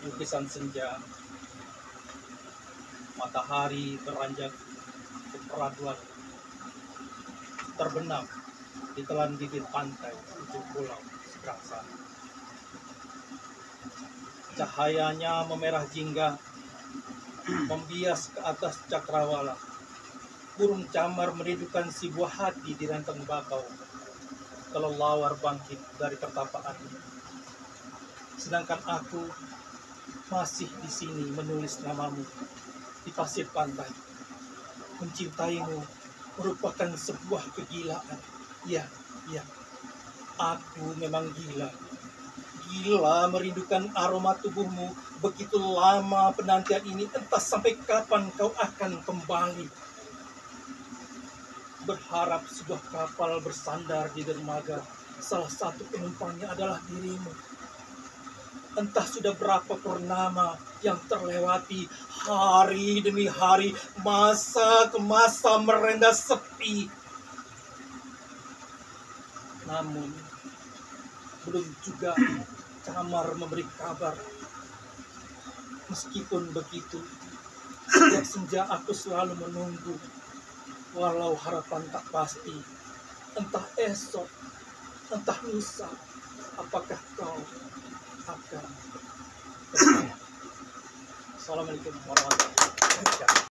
lukisan senja, matahari beranjak ke peraduan, terbenam di telan bibir pantai ujung pulau seberang sana. Cahayanya memerah jingga, membias ke atas cakrawala. Burung camar merindukan si buah hati di ranteng bakau, kelelawar bangkit dari pertapaannya. Sedangkan aku masih di sini menulis namamu di pasir pantai. Mencintaimu merupakan sebuah kegilaan. Ya, aku memang gila. Gila merindukan aroma tubuhmu. Begitu lama penantian ini, entah sampai kapan kau akan kembali. Berharap sebuah kapal bersandar di dermaga. Salah satu penumpangnya adalah dirimu. Entah sudah berapa purnama yang terlewati, hari demi hari, masa ke masa merendah sepi. Namun, belum juga camar memberi kabar. Meskipun begitu, setiap senja aku selalu menunggu. Walau harapan tak pasti, entah esok, entah lusa, apakah kau akan. Assalamualaikum warahmatullahi wabarakatuh.